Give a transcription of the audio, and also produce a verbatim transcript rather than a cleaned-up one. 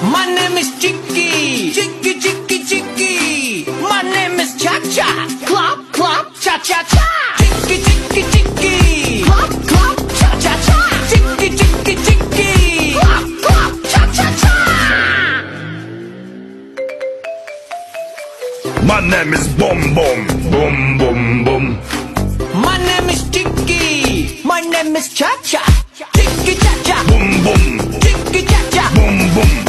My name is Chicky, Chicky, Chicky, Chicky. My name is Cha Cha, Clop, Clop, Cha Cha Cha. Chicky, Chicky, Chicky, Clop, Clop, Cha Cha Cha. Chicky, Chicky, Chicky, Clop, Clop, Cha Cha Cha. My name is Boom Boom, Boom Boom Boom. My name is Chicky, my name is Cha Cha. Chicky, Cha Cha, Boom Boom, Chicky, Cha Cha. Boom Boom.